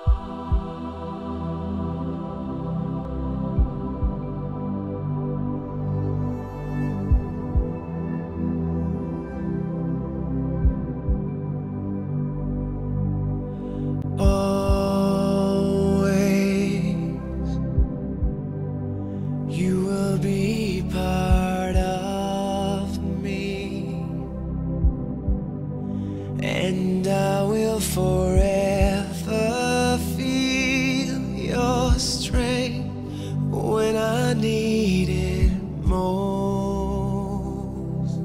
You will be part of me, and I will forever feel your strength when I need it most.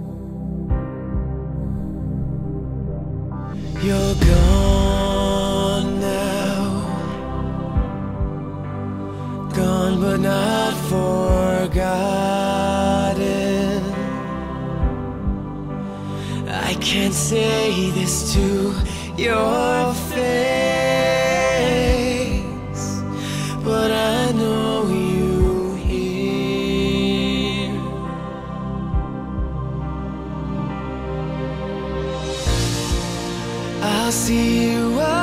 You're gone now, gone but not forgotten. I can't say this to your face, but I know you hear. I'll see you